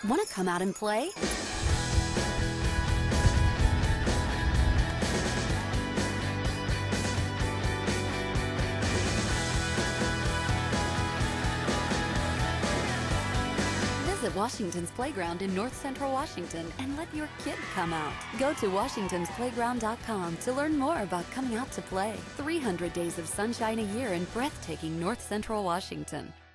Want to come out and play? Visit Washington's Playground in North Central Washington and let your kid come out. Go to washingtonsplayground.com to learn more about coming out to play. 300 days of sunshine a year in breathtaking North Central Washington.